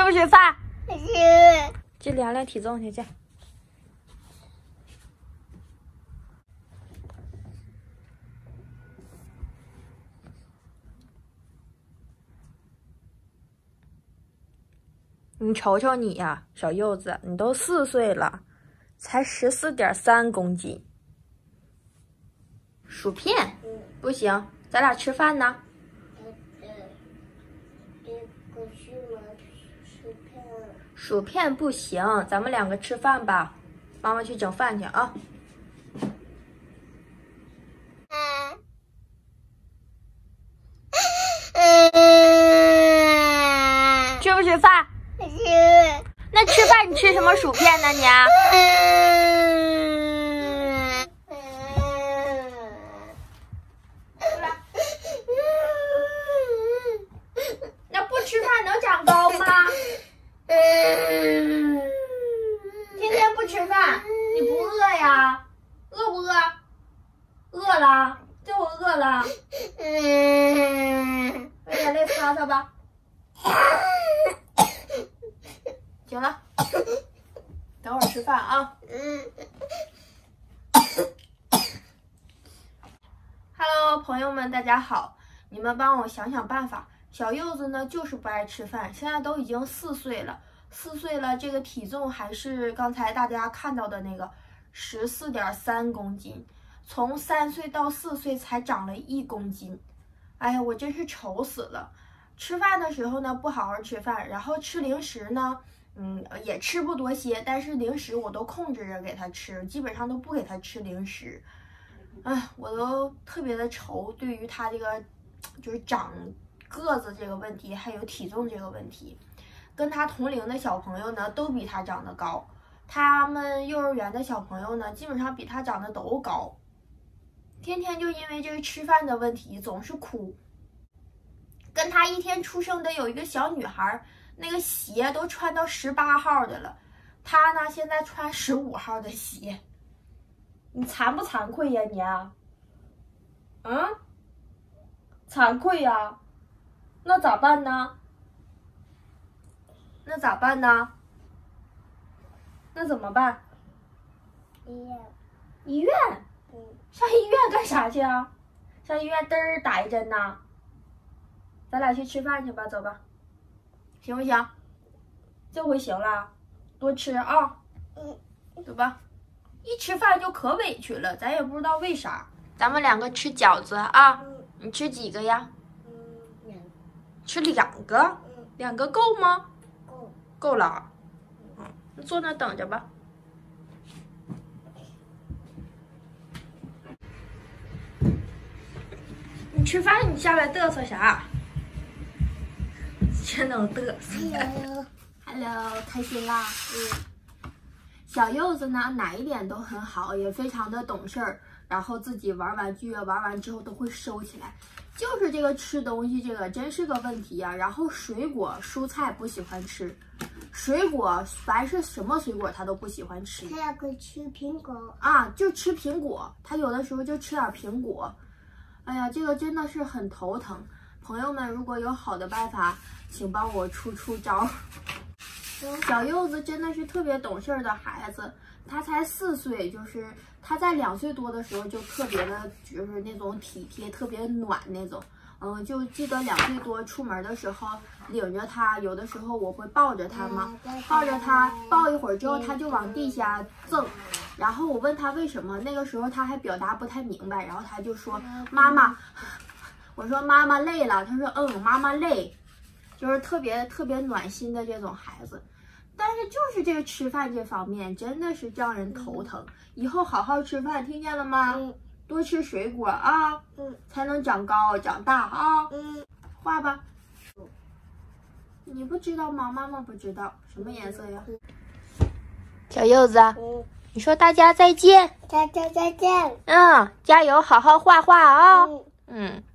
不吃饭？ 吃。 去量量体重去去。你瞅瞅你呀，小柚子，你都4岁了，才14.3公斤。薯片不行，咱俩吃饭呢。薯片不行，咱们2个吃饭吧。妈妈去整饭去啊。吃不吃饭？ 吃。 那吃饭你吃什么薯片呢你？那不吃饭能长高吗？天天不吃饭，你不饿呀？饿不饿？饿了，这会饿了。把眼泪擦擦吧。行了，等会儿吃饭啊。Hello， 朋友们，大家好！你们帮我想想办法。小柚子呢，就是不爱吃饭，现在都已经4岁了，4岁了，这个体重还是刚才大家看到的那个14.3公斤，从3岁到4岁才长了1公斤。哎呀，我真是愁死了！吃饭的时候呢，不好好吃饭，然后吃零食呢。也吃不多些，但是零食我都控制着给他吃，基本上都不给他吃零食。哎，我都特别的愁，对于他这个就是长个子这个问题，还有体重这个问题，跟他同龄的小朋友呢，都比他长得高。他们幼儿园的小朋友呢，基本上比他长得都高。天天就因为这个吃饭的问题总是哭。跟他一天出生的有一个小女孩。那个鞋都穿到18号的了，他呢现在穿15号的鞋，你惭不惭愧呀你啊？惭愧呀？那咋办呢？那咋办呢？那怎么办？医院？上医院干啥去啊？上医院嘚儿打一针呐？咱俩去吃饭去吧，走吧。行不行？这回行了，多吃啊！走吧。一吃饭就可委屈了，咱也不知道为啥。咱们2个吃饺子啊！你吃几个呀？吃2个？2个够吗？够了。你坐那等着吧。你吃饭，你下来嘚瑟啥？真能嘚瑟。Hello， 开心啦。小柚子呢，哪一点都很好，也非常的懂事儿。然后自己玩玩具，玩完之后都会收起来。就是这个吃东西，这个真是个问题啊。然后水果、蔬菜不喜欢吃，水果凡是什么水果他都不喜欢吃。 他可以吃苹果啊，就吃苹果。他有的时候就吃点苹果。哎呀，这个真的是很头疼。朋友们，如果有好的办法，请帮我出招。小柚子真的是特别懂事的孩子，他才4岁，就是他在2岁多的时候就特别的，就是那种体贴，特别暖那种。就记得2岁多出门的时候，领着他，有的时候我会抱着他嘛，抱着他抱一会儿之后，他就往地下蹭。然后我问他为什么，那个时候他还表达不太明白，然后他就说妈妈。我说妈妈累了，他说妈妈累，就是特别暖心的这种孩子。但是就是这个吃饭这方面真的是让人头疼。以后好好吃饭，听见了吗？多吃水果啊，才能长高长大啊。画吧。你不知道吗？妈妈不知道什么颜色呀？小柚子，你说大家再见。 大家再见。 加油，好好画画啊。